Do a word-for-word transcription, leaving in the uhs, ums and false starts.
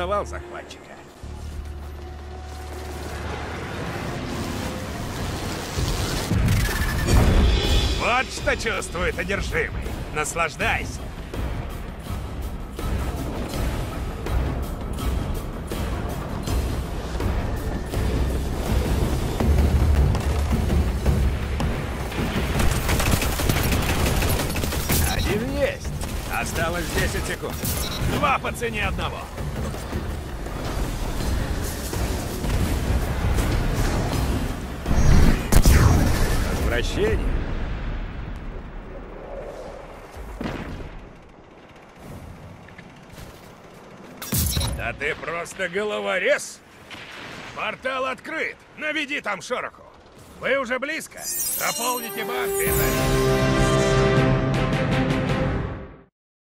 арестовал захватчика. Вот что чувствует одержимый. Наслаждайся. Один есть. Осталось десять секунд. Два по цене одного. Возвращение. Да ты просто головорез! Портал открыт! Наведи там шороху! Вы уже близко! Заполните банк и